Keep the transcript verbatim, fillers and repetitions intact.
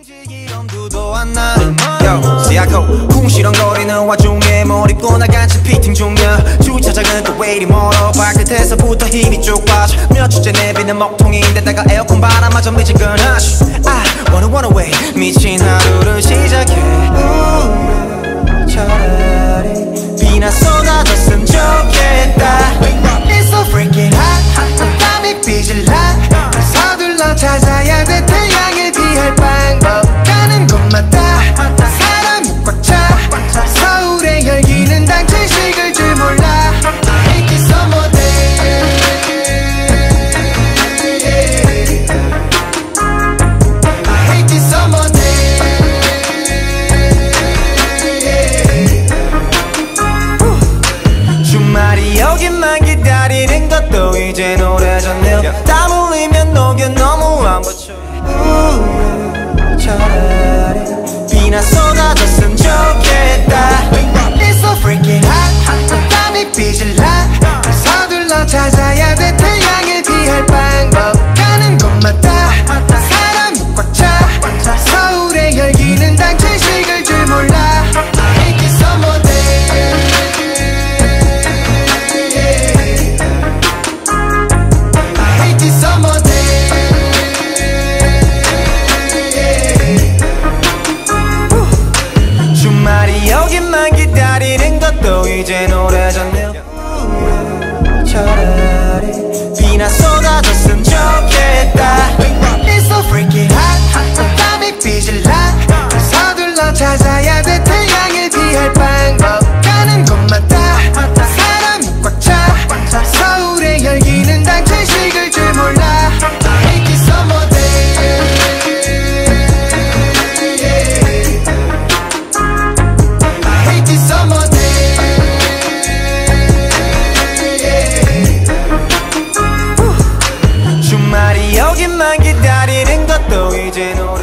엄두도 안 나. Yo, 시야코 궁시렁거리는 와중에 뭘 입고 나간 채 피팅 중이야. 주차장은 또 왜 이리 멀어. 발끝에서부터 힘이 쭉 빠져. 몇 주째 내비는 먹통인데다가 에어컨 바람마저 미지근하시. I wanna wanna way 미친 하루를 시작해. 우, 차라리 비나 쏟아졌으면 좋겠다. It's so freaking hot. 땀이 삐질라. 서둘러 찾아야 돼. 태양을 피할 방법. 가는 곳마다 사람이 꽉 차. 서울의 열기는 당최식을 줄 몰라. I hate this summer day. I hate this summer day. 주말이 오기만 기다리는 것도 이제 오래졌네요. 땀 흘리면 녹여 너무 안 버텨. 차라리 비나 쏟아졌으면 좋겠다. It's so freaking hot. 땀이 삐질라. 서둘러 찾아야 돼. 태양을 피할 방법. 가는 곳마다 사람이 꽉 차. 서울의 열기는 당최식을 줄 몰라. I hate this summer day. I hate this summer day. 주말이 오기만 기다리는 것도 이젠 오래졌네요. 차라리 비나 쏟아졌으면 좋겠다. It's so freaking hot. 땀이 삐질라. 서둘러 찾아야 돼. 태양을 피할 방법. 가는 곳마다 사람이 꽉 차. 서울의 열기는 당최식을 줄 몰라. I hate this summer day. I hate this summer day. 주말이 오기만 기다리는 것도 이제 노래.